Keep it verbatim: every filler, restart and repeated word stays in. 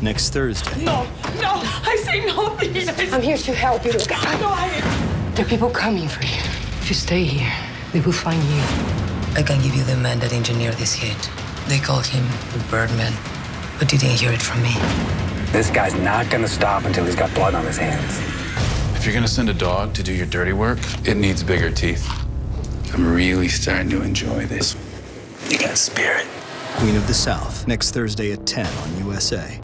next Thursday. No, no, I say no, please. I'm here to help you. No, I... There are people coming for you. If you stay here, they will find you. I can give you the man that engineered this hit. They called him the Birdman, but you didn't hear it from me. This guy's not gonna stop until he's got blood on his hands. If you're gonna send a dog to do your dirty work, it needs bigger teeth. I'm really starting to enjoy this. You got spirit. Queen of the South, next Thursday at ten on U S A.